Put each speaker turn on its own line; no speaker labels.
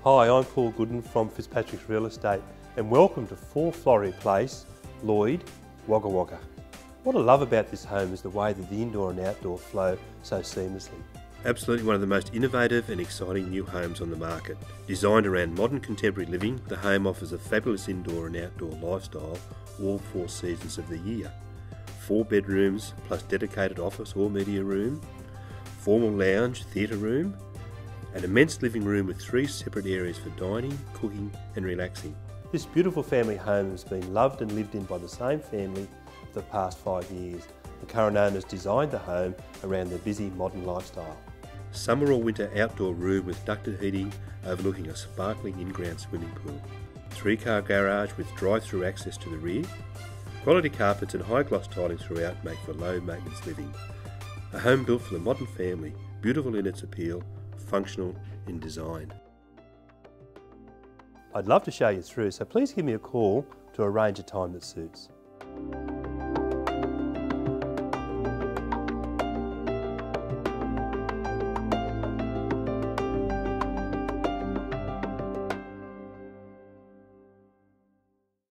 Hi, I'm Paul Gooden from Fitzpatricks Real Estate and welcome to 4 Florey Place, Lloyd, Wagga Wagga. What I love about this home is the way that the indoor and outdoor flow so seamlessly.
Absolutely one of the most innovative and exciting new homes on the market. Designed around modern contemporary living, the home offers a fabulous indoor and outdoor lifestyle all 4 seasons of the year. 4 bedrooms plus dedicated office or media room, formal lounge, theatre room, an immense living room with 3 separate areas for dining, cooking and relaxing.
This beautiful family home has been loved and lived in by the same family for the past 5 years. The current owners designed the home around their busy modern lifestyle.
Summer or winter outdoor room with ducted heating overlooking a sparkling in-ground swimming pool. 3-car garage with drive-through access to the rear. Quality carpets and high gloss tiling throughout make for low maintenance living. A home built for the modern family, beautiful in its appeal, functional in design.
I'd love to show you through, so please give me a call to arrange a time that suits.